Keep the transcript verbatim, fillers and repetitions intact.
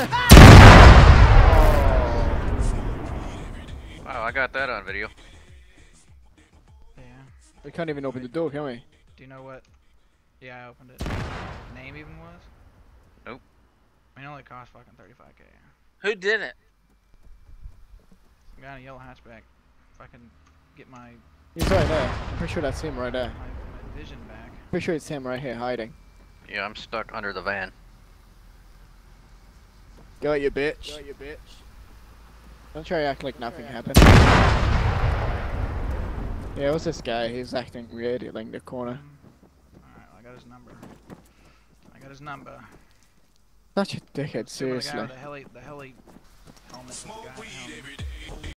Wow, I got that on video. Yeah. We can't even open the door, can we? Do you know what? Yeah, I opened it. Name even was? Nope. I mean, it only cost fucking thirty-five K. Who did it? Some guy in a yellow hatchback. If I can get my, He's right there. I'm pretty sure that's him right there. my, my vision back. Pretty sure it's him right here hiding. Yeah, I'm stuck under the van. Go you bitch. Go you bitch. Don't try to act like nothing happened. Yeah, it was this guy. He's acting weird in the corner. Alright, well, I got his number. I got his number. Such a dickhead, See what the guy seriously. with the heli, the heli helmet. The guy, helmet.